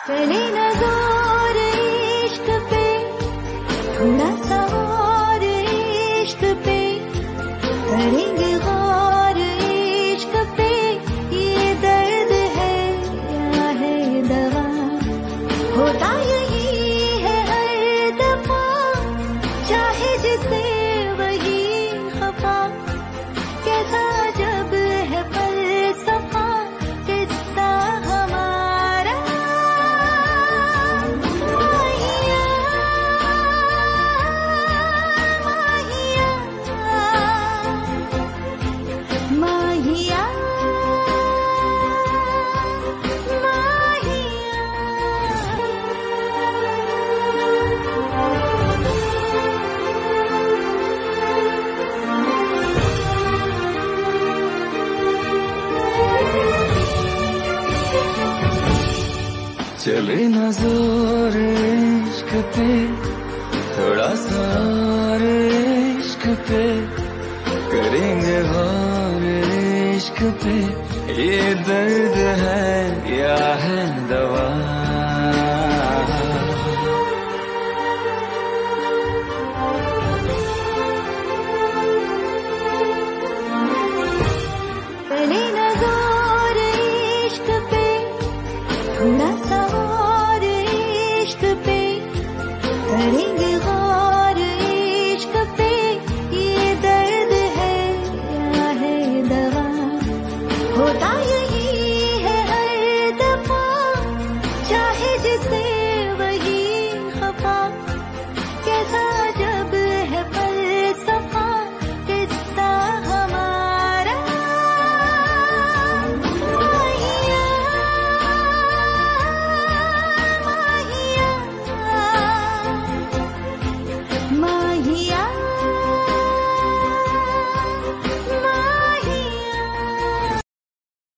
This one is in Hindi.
चले नजर इश्क पे, थोड़ा सा और इश्क पे, करेंगे गौर इश्क पे। ये दर्द है या है दवा, होता यही है हर दफा, चाहे जिसे वही खफा। कैसा जब है फलसफा किस्सा हमारा, माहिया माहिया माहिया चले नजर इश्क पे, थोड़ा सा और इश्क पे, करेंगे गौर इश्क पे। ये दर्द है या है दवा। चले नजर इश्क पे, थोड़ा सा और इश्क पे, करेंगे